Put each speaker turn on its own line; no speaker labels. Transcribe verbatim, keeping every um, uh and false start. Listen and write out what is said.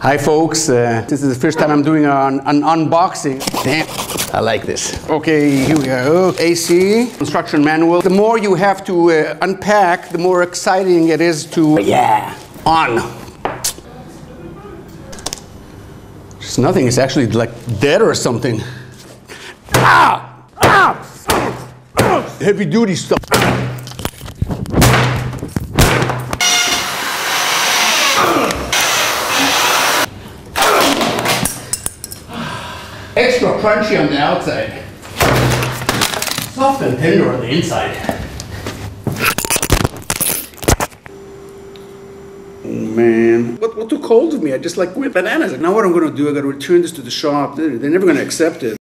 Hi folks, uh, this is the first time I'm doing an, an unboxing. Damn, I like this. Okay, here we go. A C, instruction manual. The more you have to uh, unpack, the more exciting it is to, yeah, on. It's nothing, it's actually like dead or something. Ah! Ah! Heavy duty stuff. Extra crunchy on the outside. Soft and tender on the inside. Oh man, what, what took hold of me? I just like went bananas. Like, now what I'm gonna do, I gotta return this to the shop. They're, they're never gonna accept it.